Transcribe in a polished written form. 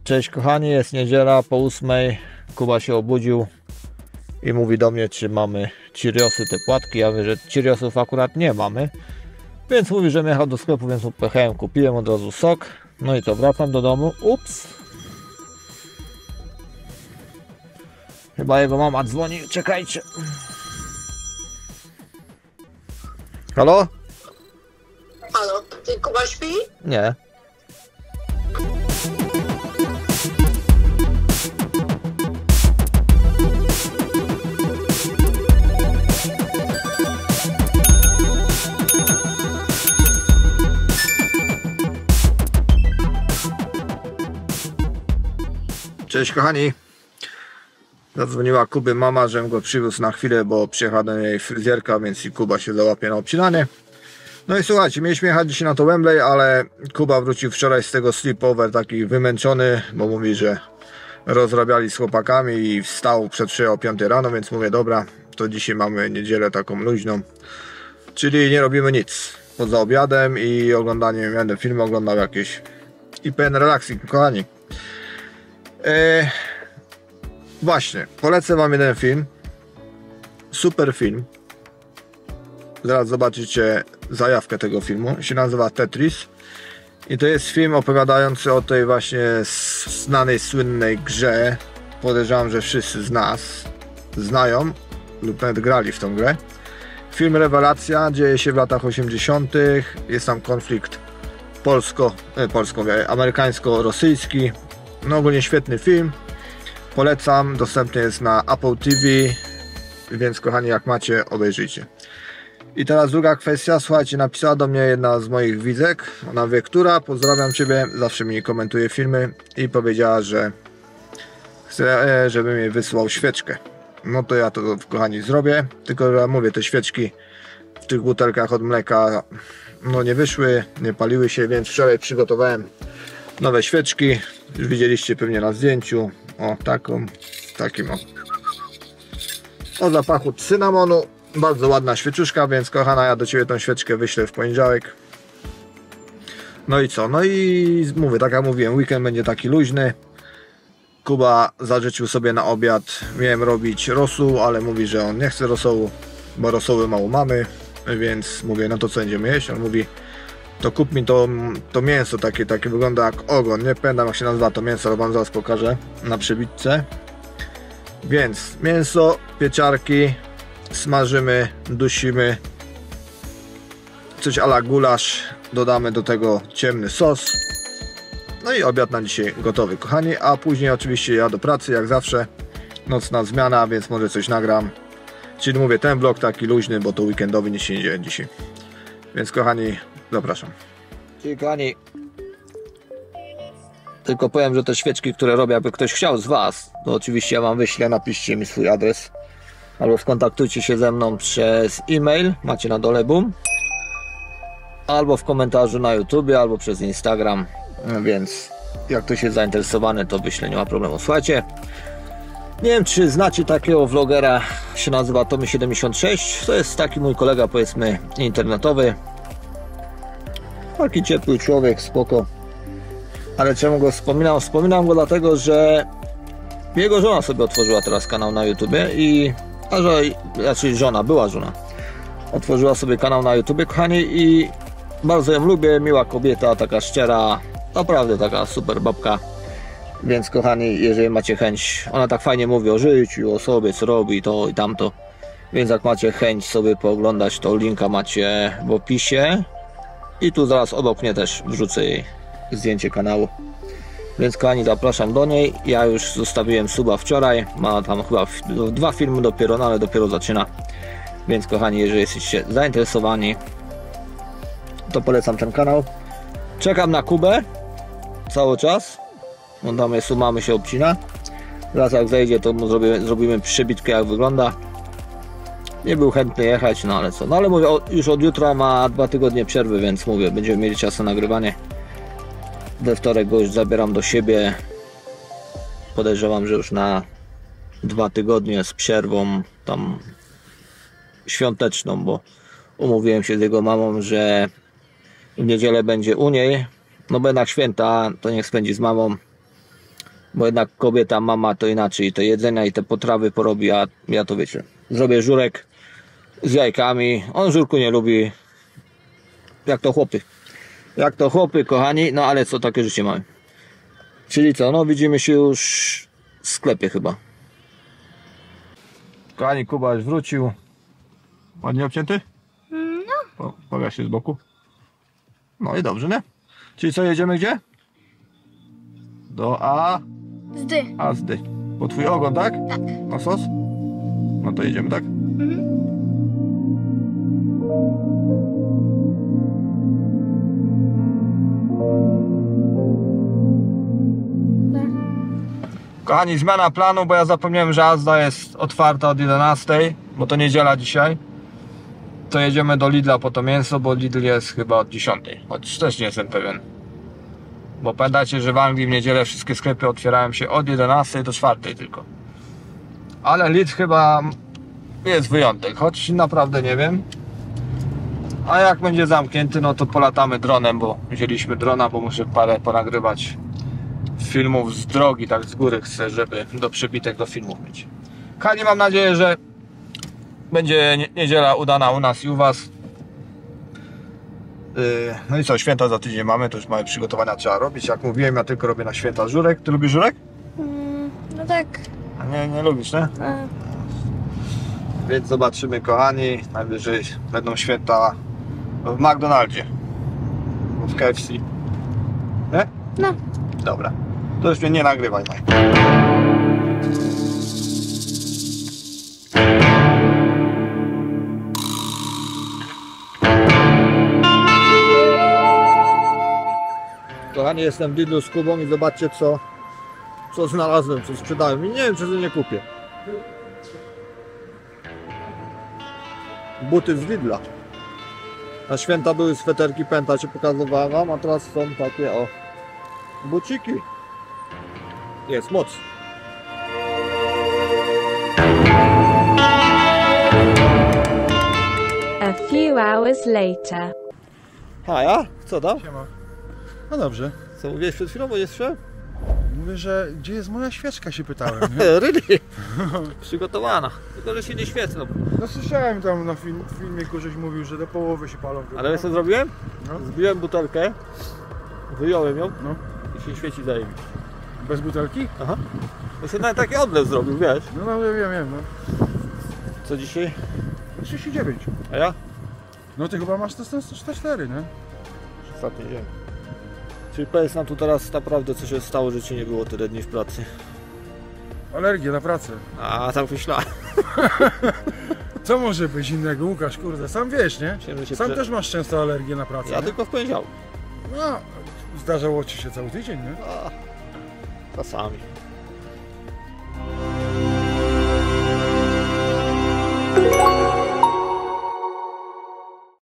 Cześć kochani, jest niedziela po 8. Kuba się obudził i mówi do mnie, czy mamy Cheeriosy, te płatki. Ja mówię, że Cheeriosów akurat nie mamy, więc mówi, że jechał do sklepu, więc mu pojechałem, kupiłem od razu sok. No i to, wracam do domu. Ups, chyba jego mama dzwoni, czekajcie. Halo? Halo, ty Kuba śpi? Nie. Cześć kochani, zadzwoniła Kuby mama, żebym go przywiózł na chwilę, bo przyjechała do niej fryzjerka, więc i Kuba się załapie na obcinanie. No i słuchajcie, mieliśmy jechać dzisiaj na to Wembley, ale Kuba wrócił wczoraj z tego sleepover taki wymęczony, bo mówi, że rozrabiali z chłopakami i wstał przed 5 rano, więc mówię, dobra, to dzisiaj mamy niedzielę taką luźną, czyli nie robimy nic poza obiadem i oglądaniem, będę filmy oglądał jakieś i pełen relaksik, kochani. Właśnie, polecę wam jeden film, super film, zaraz zobaczycie zajawkę tego filmu, się nazywa Tetris i to jest film opowiadający o tej właśnie znanej, słynnej grze. Podejrzewam, że wszyscy z nas znają lub nawet grali w tą grę. Film rewelacja, dzieje się w latach 80. Jest tam konflikt amerykańsko-rosyjski. No ogólnie świetny film, polecam, dostępny jest na Apple TV, więc kochani, jak macie, obejrzyjcie. I teraz druga kwestia, słuchajcie, napisała do mnie jedna z moich widzek, ona wie która, pozdrawiam Ciebie, zawsze mi komentuje filmy i powiedziała, że chce, żebym jej wysłał świeczkę. No to ja to, kochani, zrobię, tylko że mówię, te świeczki w tych butelkach od mleka no nie wyszły, nie paliły się, więc wczoraj przygotowałem nowe świeczki, już widzieliście pewnie na zdjęciu, o takim o zapachu cynamonu, bardzo ładna świeczuszka, więc kochana, ja do Ciebie tą świeczkę wyślę w poniedziałek. No i co, no i mówię, tak jak mówiłem, weekend będzie taki luźny. Kuba zażyczył sobie na obiad, miałem robić rosół, ale mówi, że on nie chce rosołu, bo rosoły mało mamy, więc mówię, no to co będziemy jeść? On mówi, to kup mi to mięso, takie wygląda jak ogon, nie pamiętam jak się nazywa to mięso, ale wam zaraz pokażę na przebitce. Więc mięso, pieczarki, smażymy, dusimy, coś a la gulasz, dodamy do tego ciemny sos. No i obiad na dzisiaj gotowy, kochani, a później oczywiście ja do pracy, jak zawsze, nocna zmiana, więc może coś nagram. Czyli mówię, ten vlog taki luźny, bo to weekendowy, nic się nie dzieje dzisiaj. Więc kochani, zapraszam. Czyli kochani, tylko powiem, że te świeczki, które robię, jakby ktoś chciał z Was, to oczywiście ja Wam wyślę, napiszcie mi swój adres albo skontaktujcie się ze mną przez e-mail, macie na dole, boom, albo w komentarzu na YouTube, albo przez Instagram, więc jak ktoś jest zainteresowany, to wyślę, nie ma problemu. Słuchajcie, nie wiem, czy znacie takiego vlogera, się nazywa Tommy76, to jest taki mój kolega, powiedzmy, internetowy. Taki ciepły człowiek, spoko. Ale czemu go wspominam? Wspominam go dlatego, że jego żona sobie otworzyła teraz kanał na YouTubie i... Znaczy żona, była żona. Otworzyła sobie kanał na YouTubie, kochani, i bardzo ją lubię, miła kobieta, taka szczera, naprawdę taka super babka. Więc kochani, jeżeli macie chęć, ona tak fajnie mówi o życiu, o sobie, co robi, to i tamto. Więc jak macie chęć sobie pooglądać, to linka macie w opisie. I tu zaraz obok mnie też wrzucę jej zdjęcie kanału. Więc kochani, zapraszam do niej. Ja już zostawiłem suba wczoraj. Ma tam chyba 2 filmy dopiero, no ale dopiero zaczyna. Więc kochani, jeżeli jesteście zainteresowani, to polecam ten kanał. Czekam na Kubę cały czas. On tam jest, u mamy się obcina. Teraz jak zejdzie, to mu zrobimy przebitkę, jak wygląda. Nie był chętny jechać, no ale co. No ale mówię, już od jutra ma 2 tygodnie przerwy, więc mówię, będziemy mieli czas na nagrywanie. We wtorek go już zabieram do siebie. Podejrzewam, że już na 2 tygodnie z przerwą tam świąteczną, bo umówiłem się z jego mamą, że w niedzielę będzie u niej. No bo jednak święta, to niech spędzi z mamą. Bo jednak kobieta, mama to inaczej, te jedzenia i te potrawy porobi, a ja to wiecie. Zrobię żurek z jajkami, on żurku nie lubi. Jak to chłopy. Jak to chłopy, kochani, no ale co, takie życie mamy. Czyli co, no widzimy się już w sklepie chyba. Kochani, Kuba już wrócił. Ładnie obcięty? No. Pokaż się z boku. No i dobrze, nie? Czyli co, jedziemy gdzie? Do Zdy. Azdy. Po twój ogon, tak? Tak. Na sos? No to jedziemy, tak? Kochani, zmiana planu, bo ja zapomniałem, że Azda jest otwarta od 11, bo to niedziela dzisiaj. To jedziemy do Lidla po to mięso, bo Lidl jest chyba od 10, choć też nie jestem pewien. Bo pamiętajcie, że w Anglii w niedzielę wszystkie sklepy otwierają się od 11 do 4 tylko. Ale Lidl chyba jest wyjątek, choć naprawdę nie wiem. A jak będzie zamknięty, no to polatamy dronem, bo wzięliśmy drona, bo muszę parę ponagrywać filmów z drogi, tak z góry chcę, żeby do przybitek do filmów mieć. Kochani, mam nadzieję, że będzie niedziela udana u nas i u was. No i co, święta za tydzień mamy, to już małe przygotowania trzeba robić. Jak mówiłem, ja tylko robię na święta żurek. Ty lubisz żurek? No tak. A nie lubisz, nie? Więc zobaczymy, kochani, najwyżej będą święta w McDonaldzie, w KFC. Nie? No. Dobra, to już mnie nie nagrywaj, Mike. Kochani, jestem w Lidlu z Kubą i zobaczcie co znalazłem, co sprzedałem i nie wiem, czy to nie kupię. Buty z Lidla. Na święta były sweterki Penta, się pokazywałem wam, a teraz są takie o buciki. Jest moc. A few hours later. A ja? Co tam? Siema. No dobrze. Co mówiłeś przed chwilą, bo nie słyszałem? Mówię, że gdzie jest moja świeczka, się pytałem. Nie? Really? Przygotowana. Tylko, że się nie świecą. No słyszałem tam na filmiku, żeś mówił, że do połowy się palą. Ale wiesz co zrobiłem? No. Zbiłem butelkę, wyjąłem ją No. i się świeci zajebiście. Bez butelki? Aha. To się nawet taki odlew zrobił, wiesz? No wiem, no. Co dzisiaj? 39. A ja? No ty chyba masz to 104, nie? Ostatni dzień. Czyli powiedz nam tu teraz naprawdę, co się stało, że ci nie było tyle dni w pracy. Alergia na pracę. A, tak myślałem. Co może być innego, Łukasz, kurde, sam wiesz, nie? Sam też masz często alergię na pracę. Ja nie? tylko w poniedziałek. No, zdarzało ci się cały tydzień, nie? A, czasami.